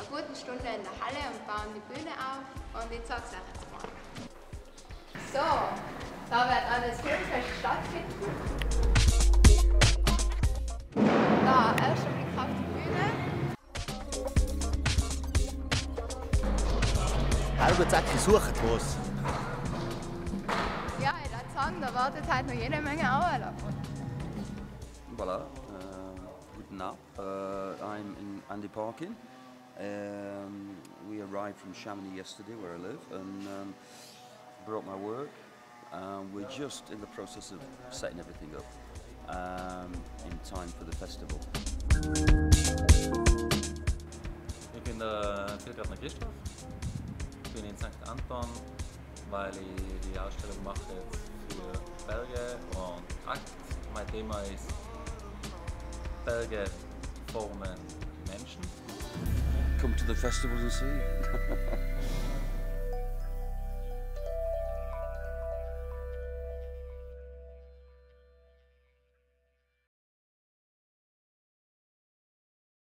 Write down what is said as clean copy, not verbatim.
guten Stunde in der Halle und bauen die Bühne auf und ich zeige es euch jetzt mal. So, da wird alles Filmfest stattfinden. Da, erster Blick auf die Bühne. Hallo, Zacki, sucht was. Ja, ich würde sagen, da wartet halt noch jede Menge Arbeit auf uns. Voilà, guten Abend. I'm in Andy Parkin. We arrived from Chamonix yesterday, where I live, and brought my work. We're just in the process of setting everything up in time for the festival. Ich bin der Tiergartner Christoph. Ich bin in St. Anton, weil ich die Ausstellung mache für Berge und Akt. Mein Thema ist Berge formen Menschen. Come to the festival and see.